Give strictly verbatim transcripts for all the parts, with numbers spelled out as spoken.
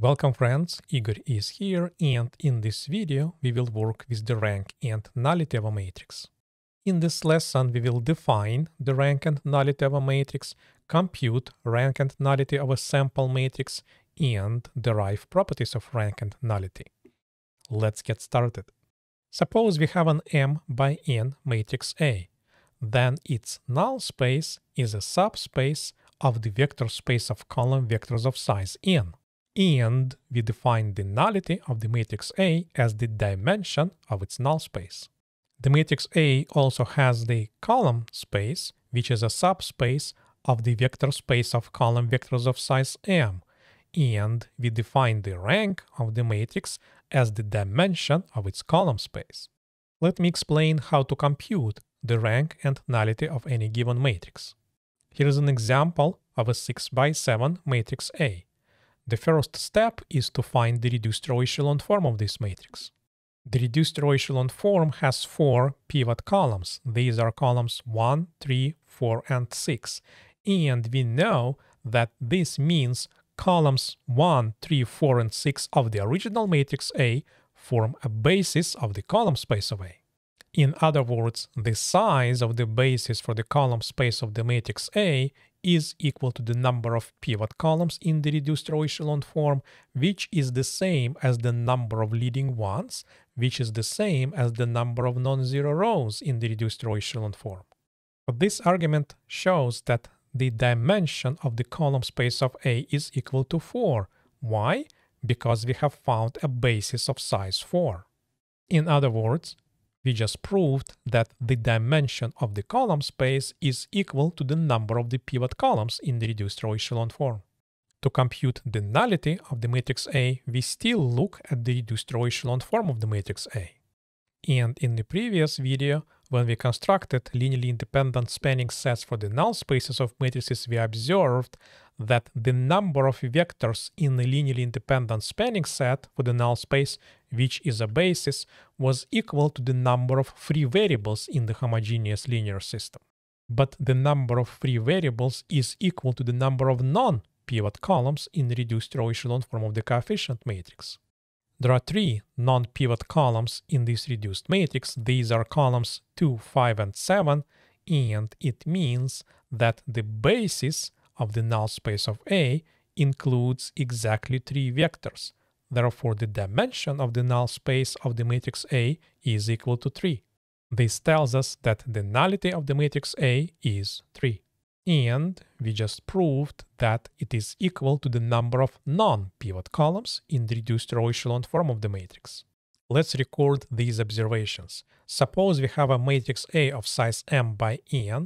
Welcome friends, Igor is here, and in this video we will work with the rank and nullity of a matrix. In this lesson we will define the rank and nullity of a matrix, compute rank and nullity of a sample matrix, and derive properties of rank and nullity. Let's get started. Suppose we have an M by N matrix A. Then its null space is a subspace of the vector space of column vectors of size n. And we define the nullity of the matrix A as the dimension of its null space. The matrix A also has the column space, which is a subspace of the vector space of column vectors of size m, and we define the rank of the matrix as the dimension of its column space. Let me explain how to compute the rank and nullity of any given matrix. Here is an example of a six by seven matrix A. The first step is to find the reduced row-echelon form of this matrix. The reduced row-echelon form has four pivot columns. These are columns one, three, four, and six. And we know that this means columns one, three, four, and six of the original matrix A form a basis of the column space of A. In other words, the size of the basis for the column space of the matrix A is equal to the number of pivot columns in the reduced row-echelon form, which is the same as the number of leading ones, which is the same as the number of non-zero rows in the reduced row-echelon form. But this argument shows that the dimension of the column space of A is equal to four. Why? Because we have found a basis of size four. In other words, we just proved that the dimension of the column space is equal to the number of the pivot columns in the reduced row-echelon form. To compute the nullity of the matrix A, we still look at the reduced row-echelon form of the matrix A. And in the previous video, when we constructed linearly independent spanning sets for the null spaces of matrices, we observed that the number of vectors in the linearly independent spanning set for the null space, which is a basis, was equal to the number of free variables in the homogeneous linear system. But the number of free variables is equal to the number of non-pivot columns in the reduced row-echelon form of the coefficient matrix. There are three non-pivot columns in this reduced matrix. These are columns two, five, and seven, and it means that the basis of the null space of A includes exactly three vectors. Therefore, the dimension of the null space of the matrix A is equal to three. This tells us that the nullity of the matrix A is three. And we just proved that it is equal to the number of non-pivot columns in the reduced row-echelon form of the matrix. Let's record these observations. Suppose we have a matrix A of size m by n,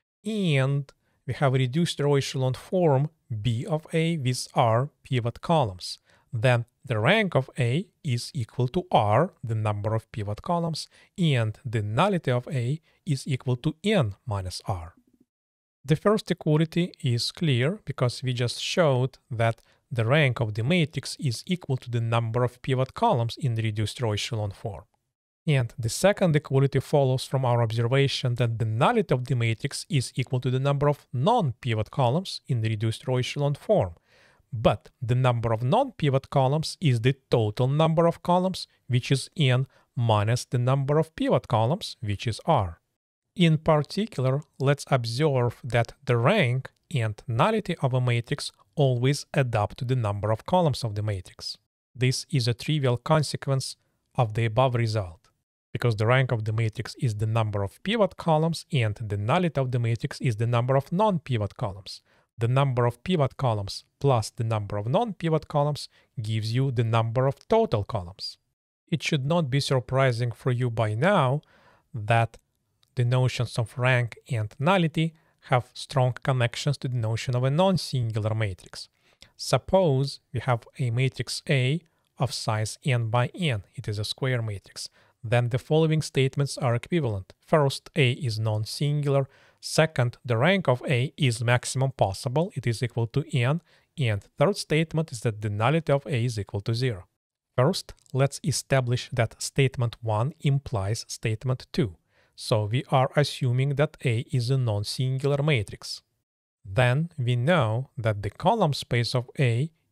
and we have a reduced row-echelon form B of A with r pivot columns. Then the rank of A is equal to r, the number of pivot columns, and the nullity of A is equal to n minus r. The first equality is clear because we just showed that the rank of the matrix is equal to the number of pivot columns in the reduced row-echelon form. And the second equality follows from our observation that the nullity of the matrix is equal to the number of non-pivot columns in the reduced row-echelon form. But the number of non-pivot columns is the total number of columns, which is n, minus the number of pivot columns, which is r. In particular, let's observe that the rank and nullity of a matrix always add up to the number of columns of the matrix. This is a trivial consequence of the above result, because the rank of the matrix is the number of pivot columns and the nullity of the matrix is the number of non-pivot columns. The number of pivot columns plus the number of non-pivot columns gives you the number of total columns. It should not be surprising for you by now that the notions of rank and nullity have strong connections to the notion of a non-singular matrix. Suppose we have a matrix A of size n by n. It is a square matrix. Then the following statements are equivalent. First, A is non-singular. Second, the rank of A is maximum possible. It is equal to n. And third statement is that the nullity of A is equal to zero. First, let's establish that statement one implies statement two. So we are assuming that A is a non-singular matrix. Then we know that the column space of A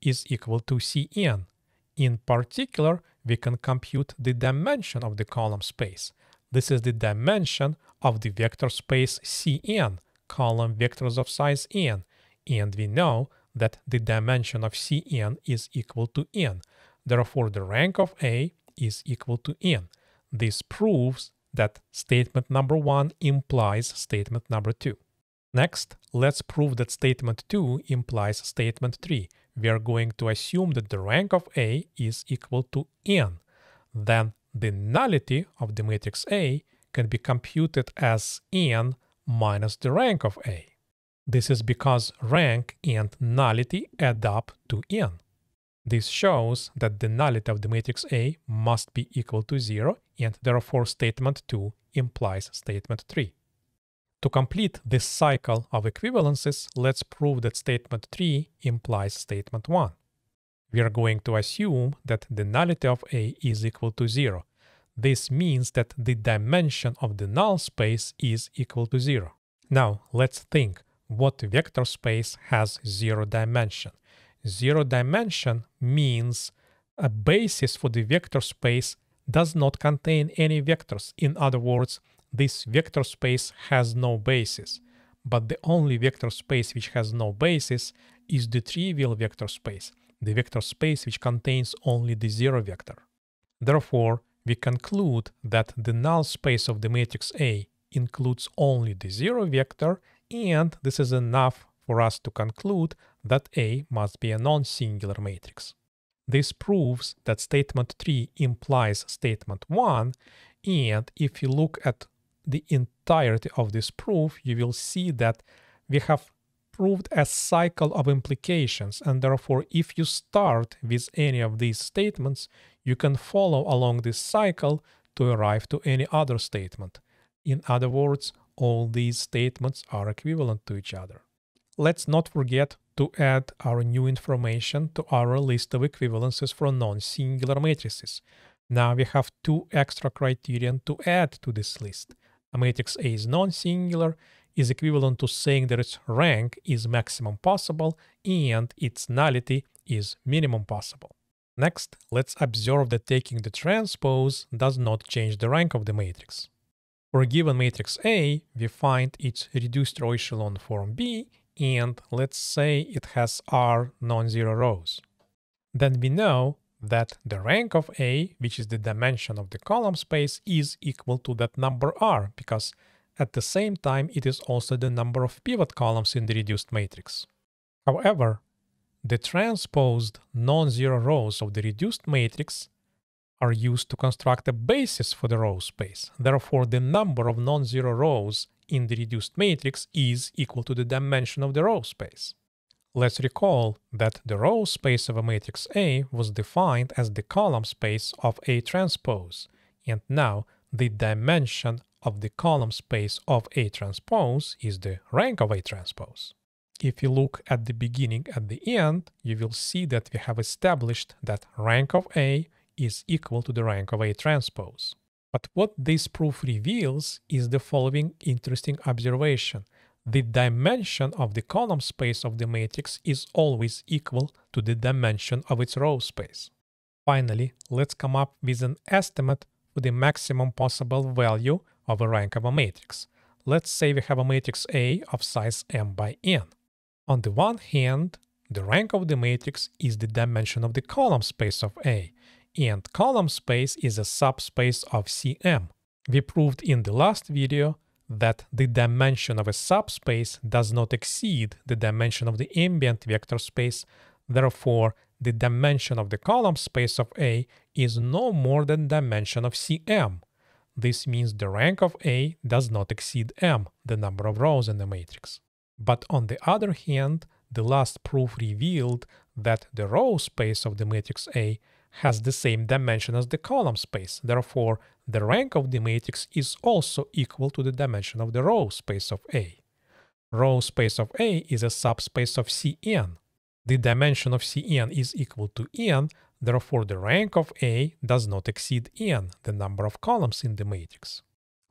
is equal to Cn. In particular, we can compute the dimension of the column space. This is the dimension of the vector space Cn, column vectors of size n, and we know that the dimension of Cn is equal to n. Therefore, the rank of A is equal to n. This proves that statement number one implies statement number two. Next, let's prove that statement two implies statement three. We are going to assume that the rank of A is equal to n. Then the nullity of the matrix A can be computed as n minus the rank of A. This is because rank and nullity add up to n. This shows that the nullity of the matrix A must be equal to zero, and therefore statement two implies statement three. To complete this cycle of equivalences, let's prove that statement three implies statement one. We are going to assume that the nullity of A is equal to zero. This means that the dimension of the null space is equal to zero. Now, let's think what vector space has zero dimension. Zero dimension means a basis for the vector space does not contain any vectors. In other words, this vector space has no basis. But the only vector space which has no basis is the trivial vector space, the vector space which contains only the zero vector. Therefore, we conclude that the null space of the matrix A includes only the zero vector, and this is enough for us to conclude that A must be a non-singular matrix. This proves that statement three implies statement one, and if you look at the entirety of this proof, you will see that we have proved a cycle of implications, and therefore if you start with any of these statements, you can follow along this cycle to arrive to any other statement. In other words, all these statements are equivalent to each other. Let's not forget to add our new information to our list of equivalences for non-singular matrices. Now we have two extra criterion to add to this list. A matrix A is non-singular is equivalent to saying that its rank is maximum possible and its nullity is minimum possible. Next, let's observe that taking the transpose does not change the rank of the matrix. For a given matrix A, we find its reduced row echelon form B, and let's say it has R non-zero rows. Then we know that the rank of A, which is the dimension of the column space, is equal to that number R, because at the same time it is also the number of pivot columns in the reduced matrix. However, the transposed non-zero rows of the reduced matrix are used to construct a basis for the row space. Therefore, the number of non-zero rows in the reduced matrix is equal to the dimension of the row space. Let's recall that the row space of a matrix A was defined as the column space of A transpose, and now the dimension of the column space of A transpose is the rank of A transpose. If you look at the beginning and the end, you will see that we have established that rank of A is equal to the rank of A transpose. But what this proof reveals is the following interesting observation. The dimension of the column space of the matrix is always equal to the dimension of its row space. Finally, let's come up with an estimate for the maximum possible value of a rank of a matrix. Let's say we have a matrix A of size m by n. On the one hand, the rank of the matrix is the dimension of the column space of A, and column space is a subspace of C M. We proved in the last video that the dimension of a subspace does not exceed the dimension of the ambient vector space. Therefore, the dimension of the column space of A is no more than dimension of C M. This means the rank of A does not exceed M, the number of rows in the matrix. But on the other hand, the last proof revealed that the row space of the matrix A has the same dimension as the column space. Therefore, the rank of the matrix is also equal to the dimension of the row space of A. Row space of A is a subspace of Cn. The dimension of Cn is equal to n, therefore the rank of A does not exceed n, the number of columns in the matrix.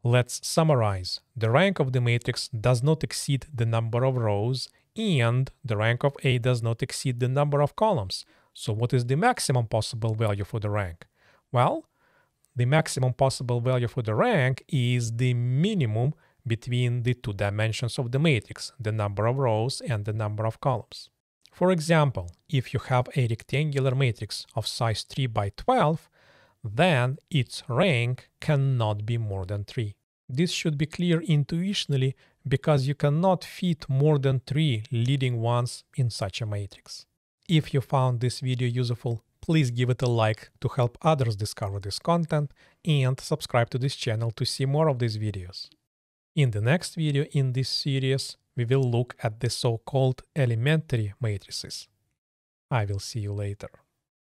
Let's summarize. The rank of the matrix does not exceed the number of rows, and the rank of A does not exceed the number of columns. So what is the maximum possible value for the rank? Well, the maximum possible value for the rank is the minimum between the two dimensions of the matrix, the number of rows and the number of columns. For example, if you have a rectangular matrix of size three by twelve, then its rank cannot be more than three. This should be clear intuitionally because you cannot fit more than three leading ones in such a matrix. If you found this video useful, please give it a like to help others discover this content and subscribe to this channel to see more of these videos. In the next video in this series, we will look at the so-called elementary matrices. I will see you later.